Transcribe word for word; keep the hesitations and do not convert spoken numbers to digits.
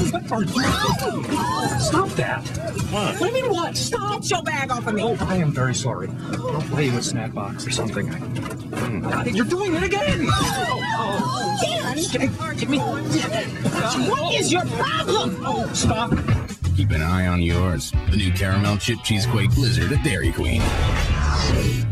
What are you? Stop that. What? What do you mean what? Stop. Get your bag off of me. Oh, I am very sorry. I'll play you a snack box or something. Mm. You're doing it again. Oh, Dan. Give me one. What is your problem? Oh, stop. Keep an eye on yours. The new caramel chip cheese quake blizzard at Dairy Queen.